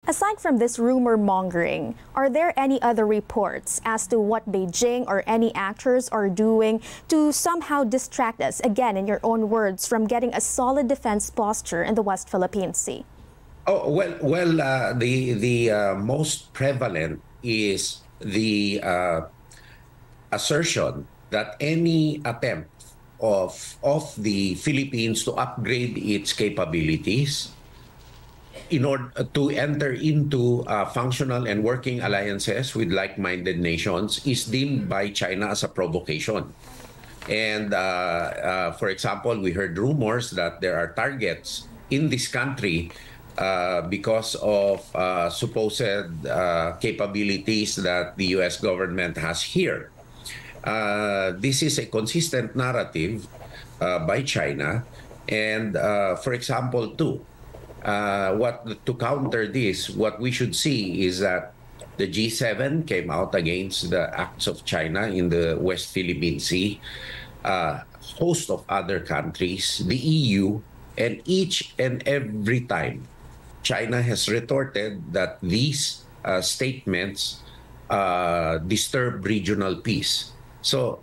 Aside from this rumor mongering, are there any other reports as to what Beijing or any actors are doing to somehow distract us, again, in your own words, from getting a solid defense posture in the West Philippine Sea? Oh, the most prevalent is the assertion that any attempt of the Philippines to upgrade its capabilities in order to enter into functional and working alliances with like-minded nations is deemed by China as a provocation. And for example, we heard rumors that there are targets in this country because of supposed capabilities that the US government has here. This is a consistent narrative by China. And for example, too, to counter this, what we should see is that the G7 came out against the acts of China in the West Philippine Sea, a host of other countries, the EU, and each and every time China has retorted that these statements disturb regional peace. So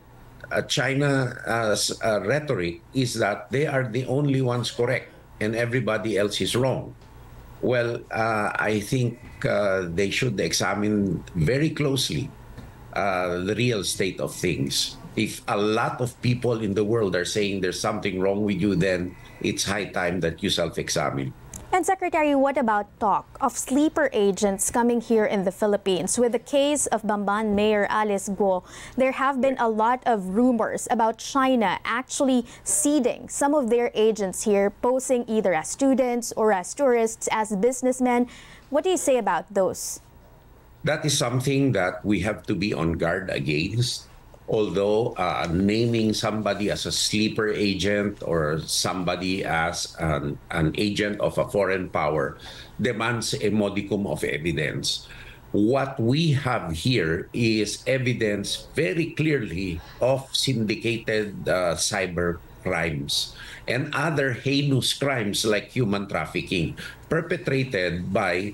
China's rhetoric is that they are the only ones correct and everybody else is wrong. Well, I think they should examine very closely the real state of things. If a lot of people in the world are saying there's something wrong with you, then it's high time that you self-examine. And Secretary, what about talk of sleeper agents coming here in the Philippines? With the case of Bamban Mayor Alice Guo, there have been a lot of rumors about China actually seeding some of their agents here, posing either as students or as tourists, as businessmen. What do you say about those? That is something that we have to be on guard against. Although naming somebody as a sleeper agent or somebody as an agent of a foreign power demands a modicum of evidence. What we have here is evidence very clearly of syndicated cyber crimes and other heinous crimes like human trafficking perpetrated by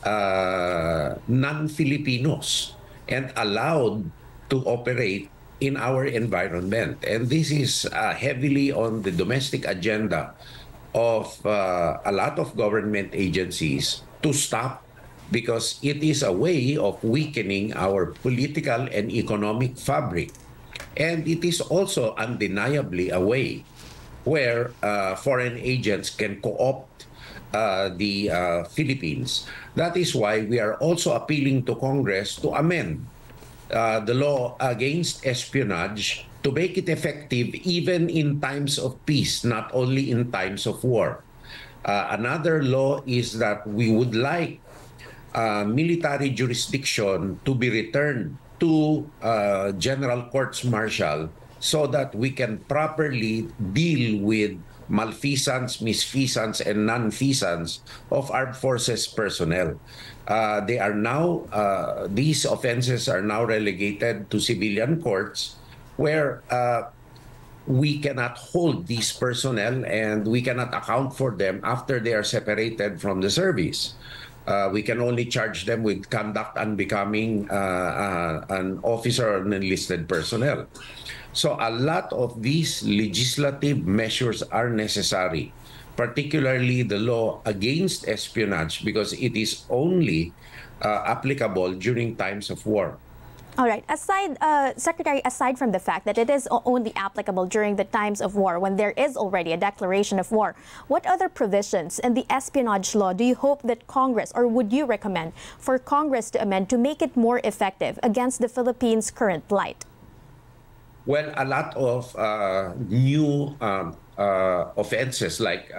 non-Filipinos and allowed to operate in our environment. And this is heavily on the domestic agenda of a lot of government agencies to stop, because it is a way of weakening our political and economic fabric. And it is also undeniably a way where foreign agents can co-opt the Philippines. That is why we are also appealing to Congress to amend the law against espionage to make it effective even in times of peace, not only in times of war. Another law is that we would like military jurisdiction to be returned to general courts martial so that we can properly deal with malfeasance, misfeasance, and nonfeasance of armed forces personnel. They are now, these offenses are now relegated to civilian courts where we cannot hold these personnel and we cannot account for them after they are separated from the service. We can only charge them with conduct unbecoming an officer or an enlisted personnel. So a lot of these legislative measures are necessary, particularly the law against espionage, because it is only applicable during times of war. All right. Secretary, aside from the fact that it is only applicable during the times of war, when there is already a declaration of war, what other provisions in the espionage law do you hope that Congress, or would you recommend for Congress to amend to make it more effective against the Philippines' current plight? Well, a lot of new offenses like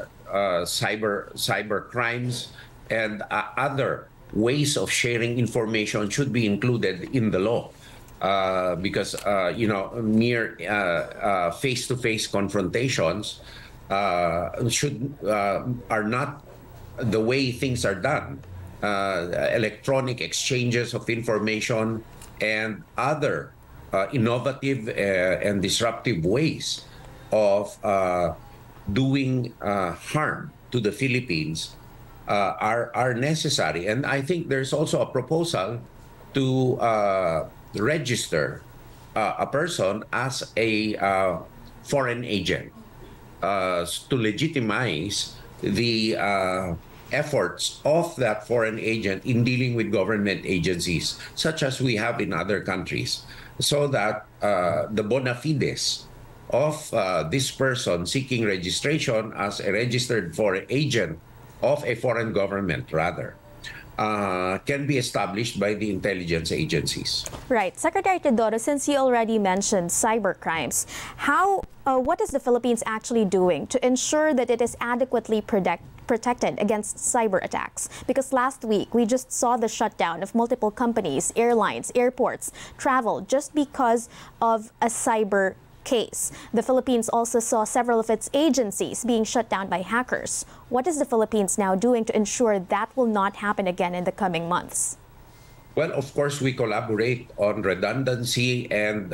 cyber crimes and other ways of sharing information should be included in the law, because mere face-to-face confrontations are not the way things are done. Electronic exchanges of information and other innovative and disruptive ways of doing harm to the Philippines are necessary. And I think there's also a proposal to register a person as a foreign agent to legitimize the efforts of that foreign agent in dealing with government agencies, such as we have in other countries, so that the bona fides of this person seeking registration as a registered foreign agent of a foreign government, rather, can be established by the intelligence agencies. Right. Secretary Teodoro, since you already mentioned cyber crimes, what is the Philippines actually doing to ensure that it is adequately protected against cyber attacks? Because last week we just saw the shutdown of multiple companies, airlines, airports, travel, just because of a cyber case. The Philippines also saw several of its agencies being shut down by hackers. What is the Philippines now doing to ensure that will not happen again in the coming months? Well, of course, we collaborate on redundancy and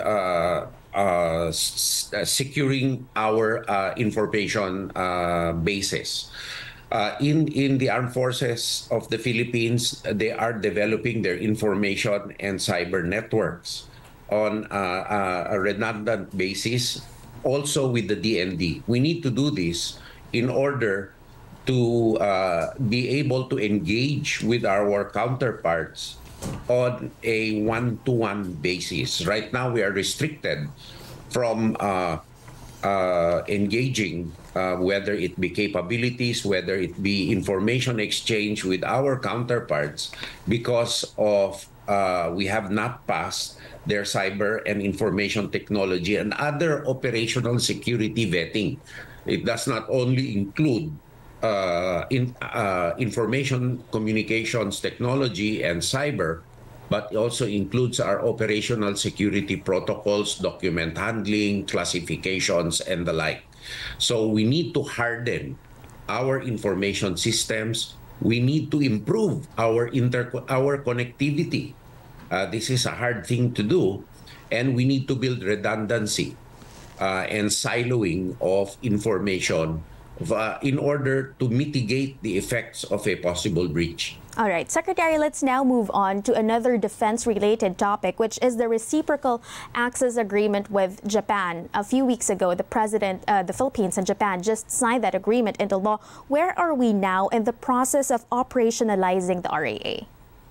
securing our information bases. In the armed forces of the Philippines, they are developing their information and cyber networks on a redundant basis, also with the DND. We need to do this in order to be able to engage with our counterparts on a one-to-one basis. Right now, we are restricted from engaging, whether it be capabilities, whether it be information exchange with our counterparts, because of we have not passed their cyber and information technology and other operational security vetting. It does not only include information communications technology and cyber, but it also includes our operational security protocols, document handling, classifications, and the like. So we need to harden our information systems. We need to improve our connectivity. This is a hard thing to do, and we need to build redundancy and siloing of information in order to mitigate the effects of a possible breach. All right, Secretary, let's now move on to another defense-related topic, which is the reciprocal access agreement with Japan. A few weeks ago, the Philippines and Japan just signed that agreement into law. Where are we now in the process of operationalizing the RAA?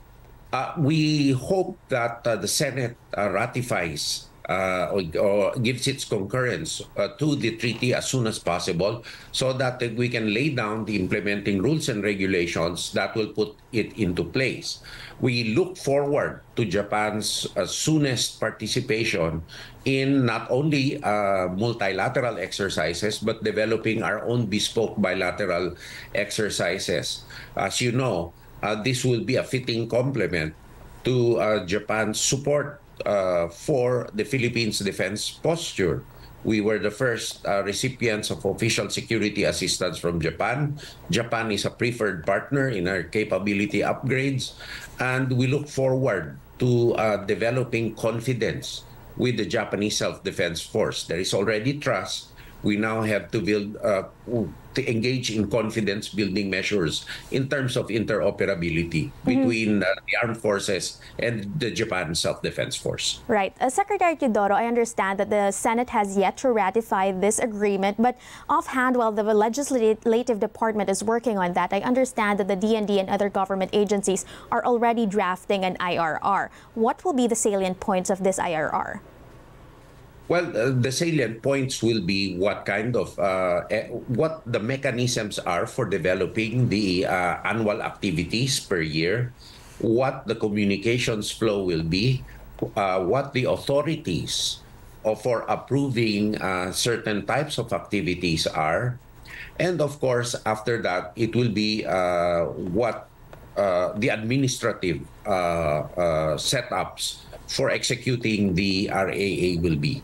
We hope that the Senate ratifies or gives its concurrence to the treaty as soon as possible, so that we can lay down the implementing rules and regulations that will put it into place. We look forward to Japan's soonest participation in not only multilateral exercises, but developing our own bespoke bilateral exercises. As you know, this will be a fitting complement to Japan's support for the Philippines' defense posture. We were the first recipients of official security assistance from Japan. Japan is a preferred partner in our capability upgrades, and we look forward to developing confidence with the Japanese Self-Defense Force. There is already trust. We now have to build, to engage in confidence-building measures in terms of interoperability between the armed forces and the Japan Self-Defense Force. Right. Secretary Teodoro, I understand that the Senate has yet to ratify this agreement, but offhand, while the legislative department is working on that, I understand that the DND and other government agencies are already drafting an IRR. What will be the salient points of this IRR? Well, the salient points will be what kind of, what the mechanisms are for developing the annual activities per year, what the communications flow will be, what the authorities for approving certain types of activities are, and of course, after that, it will be what the administrative setups for executing the RAA will be.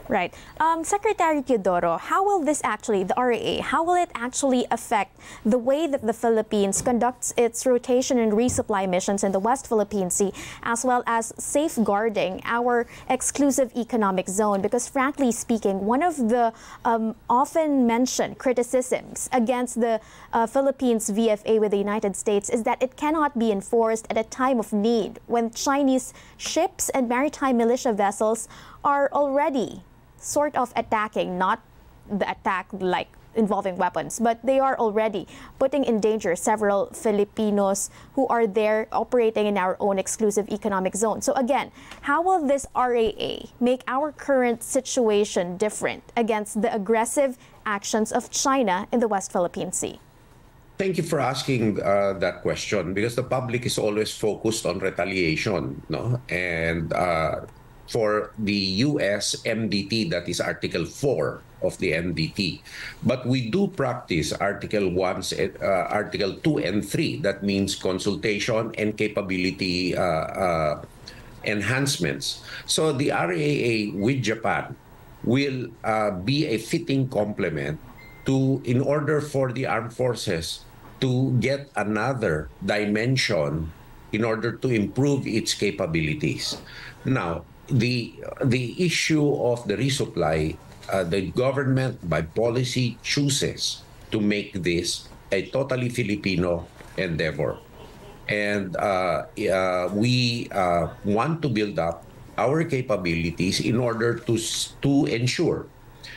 Right. Secretary Teodoro, how will this actually, the RAA, how will it actually affect the way that the Philippines conducts its rotation and resupply missions in the West Philippine Sea, as well as safeguarding our exclusive economic zone? Because frankly speaking, one of the often mentioned criticisms against the Philippines VFA with the United States is that it cannot be enforced at a time of need when Chinese ships and maritime militia vessels are already sort of attacking, not the attack like involving weapons, but they are already putting in danger several Filipinos who are there operating in our own exclusive economic zone. So again, how will this RAA make our current situation different against the aggressive actions of China in the West Philippine Sea? Thank you for asking that question, because the public is always focused on retaliation, no? And for the US MDT, that is Article 4 of the MDT. But we do practice Article 1, Article 2 and 3. That means consultation and capability enhancements. So the RAA with Japan will be a fitting complement in order for the armed forces to get another dimension in order to improve its capabilities. Now, the issue of the resupply, the government by policy chooses to make this a totally Filipino endeavor. And we want to build up our capabilities in order to ensure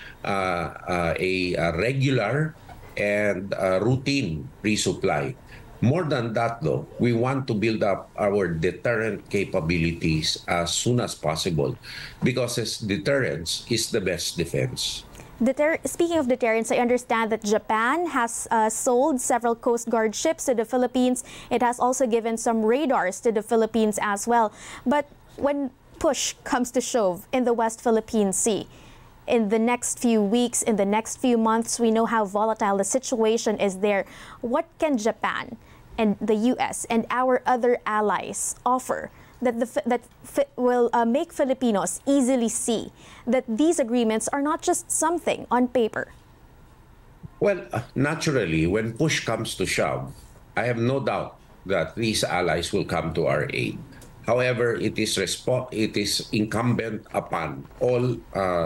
a regular and routine resupply. More than that, though, we want to build up our deterrent capabilities as soon as possible, because deterrence is the best defense. Speaking of deterrence, I understand that Japan has sold several Coast Guard ships to the Philippines. It has also given some radars to the Philippines as well. But when push comes to shove in the West Philippine Sea, in the next few weeks, in the next few months, we know how volatile the situation is there. What can Japan and the US and our other allies offer that will make Filipinos easily see that these agreements are not just something on paper? Well, naturally, when push comes to shove, I have no doubt that these allies will come to our aid. However, it is incumbent upon all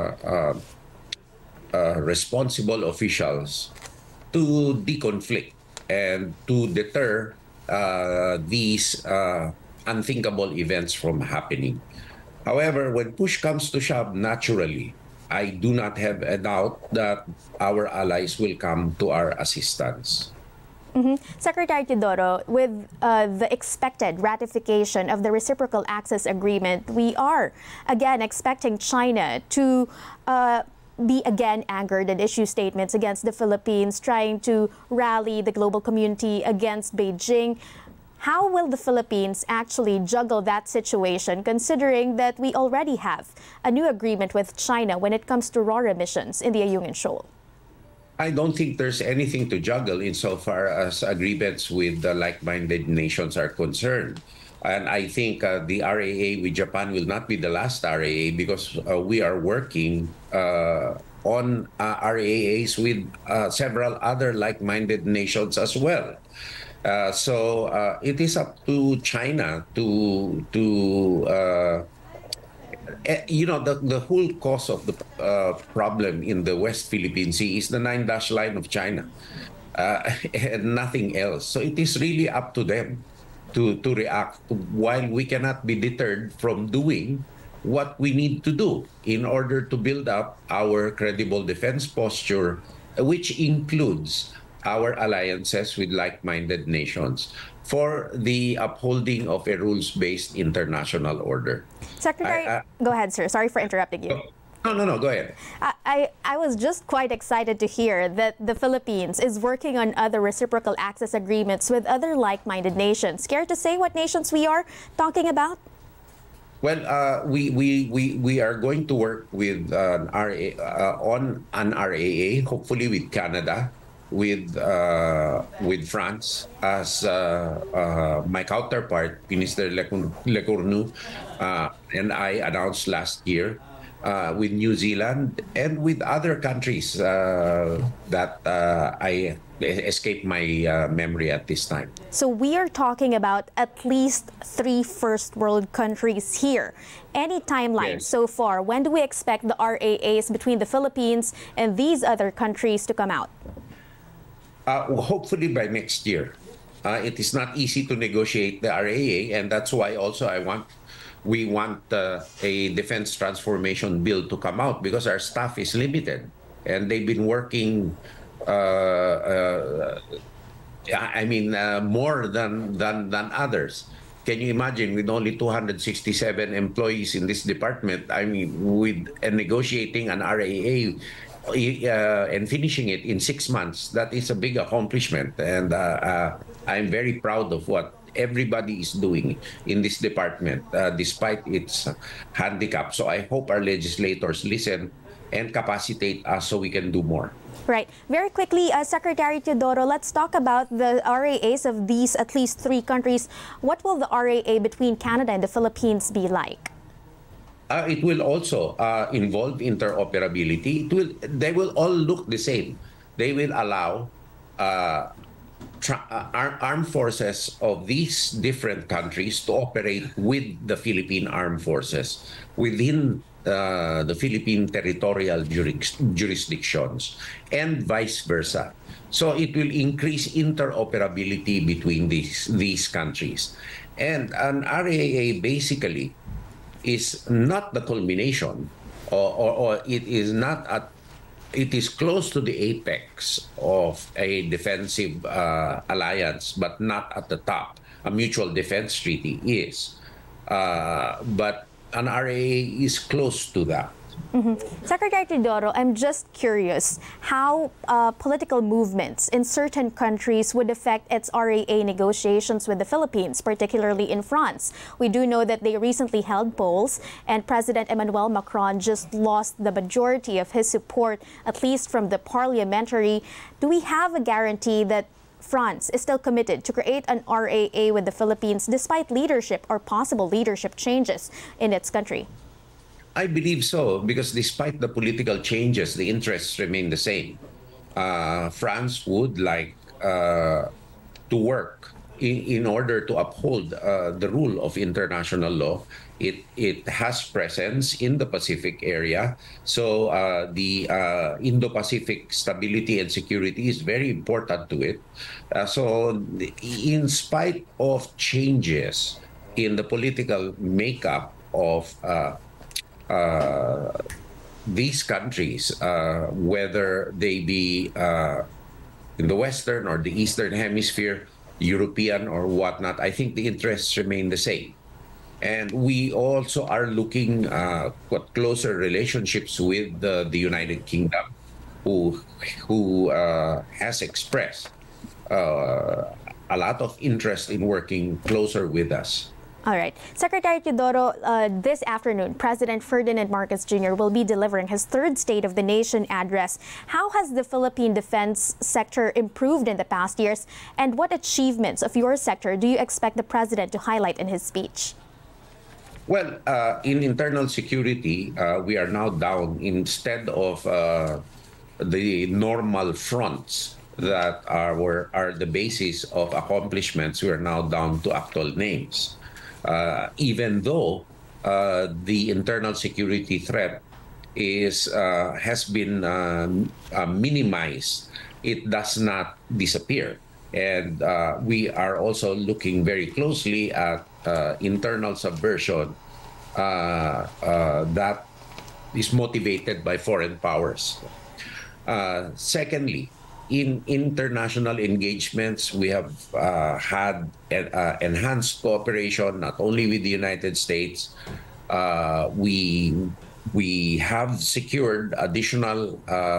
responsible officials to deconflict and to deter these unthinkable events from happening. However, when push comes to shove, naturally, I do not have a doubt that our allies will come to our assistance. Secretary Teodoro, with the expected ratification of the Reciprocal Access Agreement, we are again expecting China to be again angered and issue statements against the Philippines, trying to rally the global community against Beijing. How will the Philippines actually juggle that situation, considering that we already have a new agreement with China when it comes to RORA missions in the Ayungin Shoal? I don't think there's anything to juggle insofar as agreements with the like-minded nations are concerned. And I think the RAA with Japan will not be the last RAA, because we are working on RAAs with several other like-minded nations as well. So it is up to China to the whole cause of the problem in the West Philippine Sea is the 9-dash line of China, and nothing else. So it is really up to them to react, while we cannot be deterred from doing what we need to do in order to build up our credible defense posture, which includes our alliances with like-minded nations for the upholding of a rules-based international order. Secretary, go ahead, sir. Sorry for interrupting you. No, go ahead. I was just quite excited to hear that the Philippines is working on other reciprocal access agreements with other like-minded nations. Care to say what nations we are talking about? Well, we are going to work with on an RAA, hopefully with Canada, with France, as my counterpart, Minister Lecornu, and I announced last year. with New Zealand, and with other countries that I escape my memory at this time. So we are talking about at least 3 first world countries here. Any timeline Yes. so far? When do we expect the RAAs between the Philippines and these other countries to come out? Hopefully by next year. It is not easy to negotiate the RAA, and that's why also we want a defense transformation bill to come out, because our staff is limited and they've been working more than others. Can you imagine, with only 267 employees in this department, with negotiating an RAA and finishing it in 6 months, that is a big accomplishment. And I'm very proud of what everybody is doing in this department, despite its handicap. So I hope our legislators listen and capacitate us so we can do more. Right. Very quickly, Secretary Teodoro, let's talk about the RAAs of these at least 3 countries. What will the RAA between Canada and the Philippines be like? It will also involve interoperability. They will all look the same. They will allow armed forces of these different countries to operate with the Philippine Armed Forces within the Philippine territorial jurisdictions, and vice versa. So it will increase interoperability between these countries. And an RAA basically is not the culmination, or it is not at, it is close to the apex of a defensive alliance, but not at the top. A mutual defense treaty is, but an RAA is close to that. Secretary Teodoro, I'm just curious how political movements in certain countries would affect its RAA negotiations with the Philippines, particularly in France. We do know that they recently held polls and President Emmanuel Macron just lost the majority of his support, at least from the parliamentary. Do we have a guarantee that France is still committed to create an RAA with the Philippines despite leadership or possible leadership changes in its country? I believe so, because despite the political changes, the interests remain the same. France would like to work in order to uphold the rule of international law. It has presence in the Pacific area, so the Indo-Pacific stability and security is very important to it. So in spite of changes in the political makeup of these countries, whether they be in the Western or the Eastern Hemisphere, European or whatnot, I think the interests remain the same. And we also are looking at closer relationships with the United Kingdom, who has expressed a lot of interest in working closer with us. All right. Secretary Teodoro, this afternoon, President Ferdinand Marcos Jr. will be delivering his third State of the Nation address. How has the Philippine defense sector improved in the past years, and what achievements of your sector do you expect the President to highlight in his speech? Well, in internal security, we are now down, instead of the normal fronts that are the basis of accomplishments, we are now down to actual names. Even though the internal security threat has been minimized, it does not disappear. And we are also looking very closely at internal subversion that is motivated by foreign powers. Secondly, in international engagements, we have had enhanced cooperation not only with the United States. We have secured additional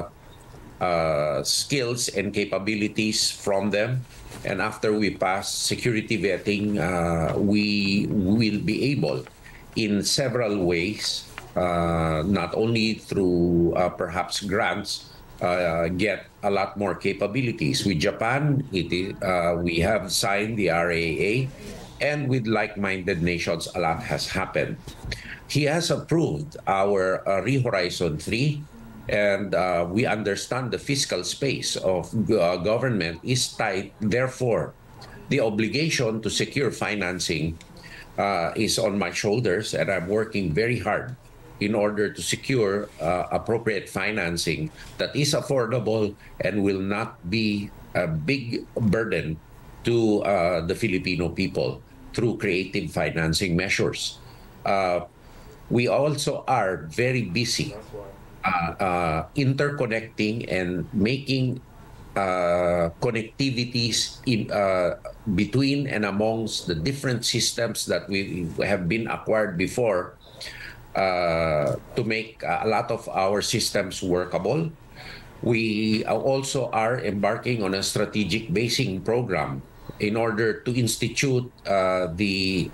skills and capabilities from them. And after we pass security vetting, we will be able, in several ways, not only through perhaps grants, get a lot more capabilities. With Japan, we have signed the RAA, and with like-minded nations, a lot has happened. he has approved our Rehorizon 3, and we understand the fiscal space of government is tight. Therefore, the obligation to secure financing is on my shoulders, and I'm working very hard in order to secure appropriate financing that is affordable and will not be a big burden to the Filipino people through creative financing measures. We also are very busy interconnecting and making connectivities between and amongst the different systems that we have been acquired before to make a lot of our systems workable. We also are embarking on a strategic basing program in order to institute the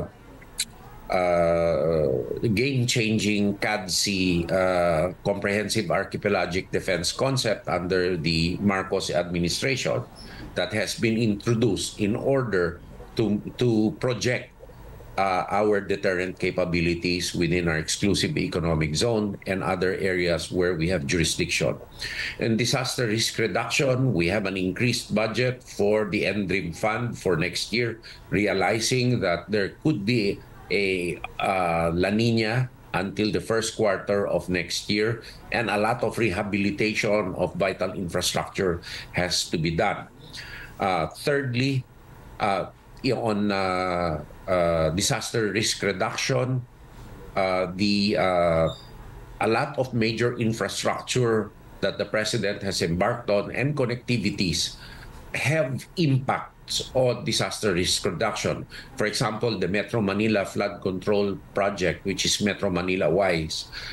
game-changing CADC Comprehensive Archipelagic Defense concept under the Marcos administration that has been introduced in order to project our deterrent capabilities within our exclusive economic zone and other areas where we have jurisdiction. In disaster risk reduction, we have an increased budget for the NDRIM fund for next year, realizing that there could be a La Nina until the first quarter of next year, and a lot of rehabilitation of vital infrastructure has to be done. Thirdly, on disaster risk reduction, a lot of major infrastructure that the President has embarked on and connectivities have impacts on disaster risk reduction. For example, the Metro Manila Flood Control Project, which is Metro Manila wide,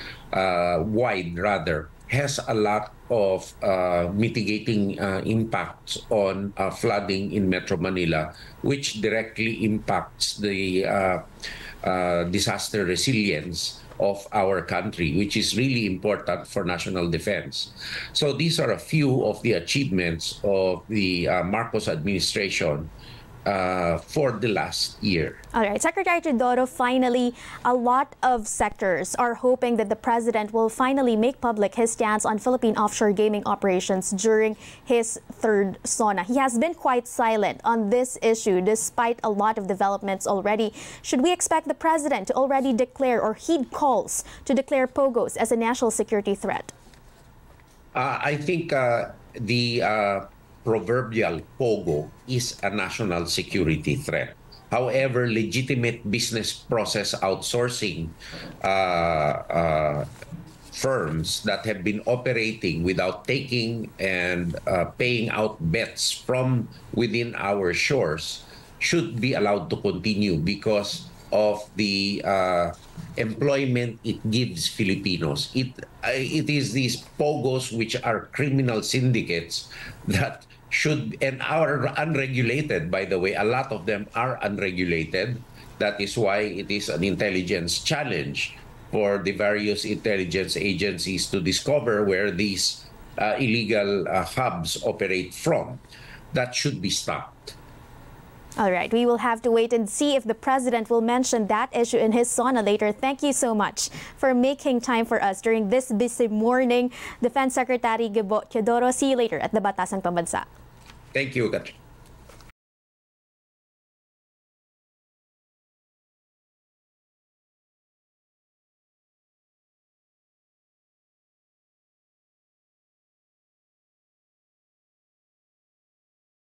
has a lot of mitigating impacts on flooding in Metro Manila, which directly impacts the disaster resilience of our country, which is really important for national defense. So these are a few of the achievements of the Marcos administration for the last year. All right, Secretary Teodoro, finally, a lot of sectors are hoping that the President will finally make public his stance on Philippine offshore gaming operations during his third SONA. He has been quite silent on this issue despite a lot of developments already. Should we expect the President to already declare or heed calls to declare POGOs as a national security threat? I think the proverbial POGO is a national security threat. However, legitimate business process outsourcing firms that have been operating without taking and paying out bets from within our shores should be allowed to continue because of the employment it gives Filipinos. It is these POGOs, which are criminal syndicates that should, and are unregulated, by the way. A lot of them are unregulated. That is why it is an intelligence challenge for the various intelligence agencies to discover where these illegal hubs operate from. That should be stopped. All right, we will have to wait and see if the President will mention that issue in his SONA later. Thank you so much for making time for us during this busy morning. Defense Secretary Gebo Teodoro, see you later at the Batasan Pambansa. Thank you, Katrin.